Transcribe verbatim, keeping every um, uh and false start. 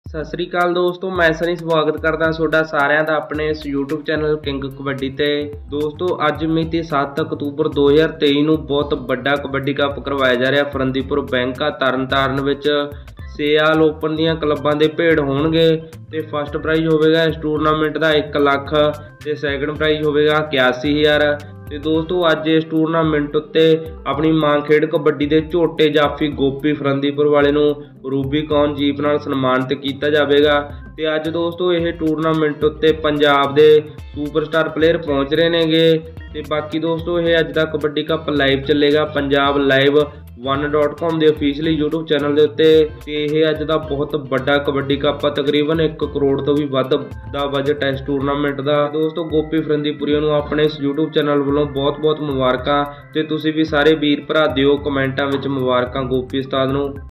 सत श्री अकाल दोस्तों, मैं सनी स्वागत करदा ਤੁਹਾਡਾ ਸਾਰਿਆਂ ਦਾ ਆਪਣੇ ਇਸ YouTube ਚੈਨਲ ਕਿੰਗ ਕਬੱਡੀ ਤੇ। ਦੋਸਤੋ ਅੱਜ ਮਿਤੀ ਸੱਤ ਅਕਤੂਬਰ दो हज़ार तेईस ਨੂੰ ਬਹੁਤ ਵੱਡਾ ਕਬੱਡੀ ਕੱਪ ਕਰਵਾਇਆ ਜਾ ਰਿਹਾ ਫਰੰਦੀਪੁਰ ਬੈਂਕਾ ਤਰਨਤਾਰਨ ਵਿੱਚ। ਸਿਆਲ ਓਪਨ ਦੀਆਂ ਕਲੱਬਾਂ ਦੇ ਭੇੜ ਹੋਣਗੇ ਤੇ ਫਸਟ ਪ੍ਰਾਈਜ਼ ਹੋਵੇਗਾ ਇਸ ਟੂਰਨਾਮੈਂਟ ਦਾ एक ਲੱਖ ਤੇ ਸੈਕੰਡ ਪ੍ਰਾਈਜ਼ ਹੋਵੇਗਾ इक्यासी हज़ार। ਤੇ ਦੋਸਤੋ ਅੱਜ ਇਸ ਟੂਰਨਾਮੈਂਟ ਉੱਤੇ ਆਪਣੀ ਮਾਂ ਖੇਡ ਕਬੱਡੀ ਦੇ ਝੋਟੇ ਜਾਫੀ ਗੋਪੀ ਫਰੰਦੀਪੁਰ ਵਾਲੇ ਨੂੰ ਰੂਬੀਕੌਨ ਜੀਪ ਨਾਲ ਸਨਮਾਨਿਤ ਕੀਤਾ ਜਾਵੇਗਾ। ਤੇ ਅੱਜ ਦੋਸਤੋ ਇਹ ਟੂਰਨਾਮੈਂਟ ਉੱਤੇ ਪੰਜਾਬ ਦੇ ਸੁਪਰਸਟਾਰ ਪਲੇਅਰ ਪਹੁੰਚ ਰਹੇ ਨੇਗੇ। ਤੇ ਬਾਕੀ ਦੋਸਤੋ ਇਹ ਅੱਜ ਦਾ ਕਬੱਡੀ ਕੱਪ ਲਾਈਵ ਚੱਲੇਗਾ Punjab live one dot com के ऑफिशियली यूट्यूब चैनल के उत्ते। ते यह अज का बहुत बड़ा कबड्डी कप आ, तकरीबन एक करोड़ तो भी वध दा बजट है इस टूरनामेंट का। दोस्तों गोपी फरंदीपुरिया नूं अपने इस यूट्यूब चैनल वालों बहुत बहुत मुबारकां ते तुसीं भी सारे वीर भरा दिओ कमेंटां विच मुबारकां गोपी उस्ताद नूं।